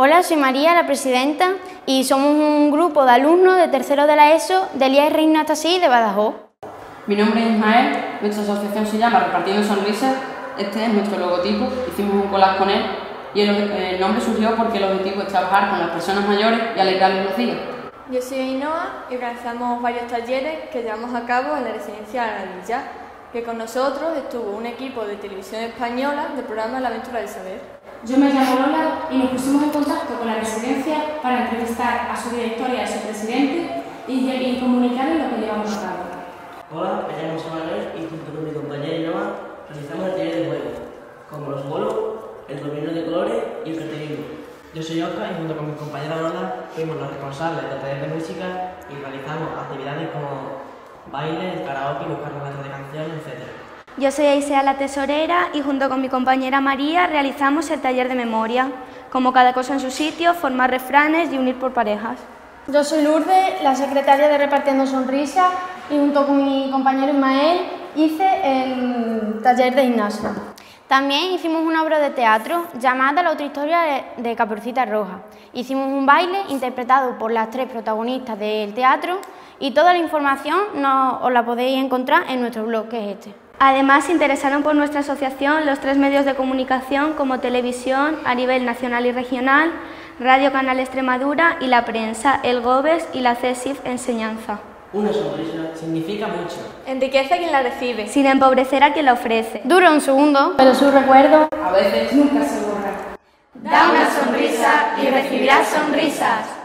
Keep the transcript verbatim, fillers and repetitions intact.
Hola, soy María, la presidenta, y somos un grupo de alumnos de tercero de la ESO del I A E Reina Astasí de Badajoz. Mi nombre es Ismael, nuestra asociación se llama Repartiendo Sonrisas, este es nuestro logotipo, hicimos un collage con él y el, el nombre surgió porque el objetivo es trabajar con las personas mayores y alegrarles los días. Yo soy Ainhoa y organizamos varios talleres que llevamos a cabo en la residencia Aradilla, que con nosotros estuvo un equipo de televisión española del programa La Aventura del Saber. Yo me llamo Lola y nos pusimos en contacto con la residencia para entrevistar a su directora y a su presidente y, y comunicarles lo que llevamos a cabo. Hola, me llamo Samuel y junto con mi compañera Ainhoa realizamos el taller de juegos, como los bolos, el dominio de colores y el cartelismo. Yo soy Oscar y junto con mi compañera Lola fuimos los responsables del taller de música y realizamos actividades como baile, karaoke, buscar las letras de canciones, etcétera. Yo soy Aisea la tesorera y junto con mi compañera María realizamos el taller de memoria, como cada cosa en su sitio, formar refranes y unir por parejas. Yo soy Lourdes, la secretaria de Repartiendo Sonrisas, y junto con mi compañero Ismael hice el taller de gimnasia. También hicimos una obra de teatro llamada La otra historia de, de Caperucita Roja. Hicimos un baile interpretado por las tres protagonistas del teatro y toda la información no, os la podéis encontrar en nuestro blog, que es este. Además, se interesaron por nuestra asociación los tres medios de comunicación como televisión a nivel nacional y regional, Radio Canal Extremadura y la prensa, el GOBES y la CESIF Enseñanza. Una sonrisa significa mucho. Enriquece a quien la recibe, sin empobrecer a quien la ofrece. Dura un segundo, pero su recuerdo a veces nunca se borra. Da una sonrisa y recibirás sonrisas.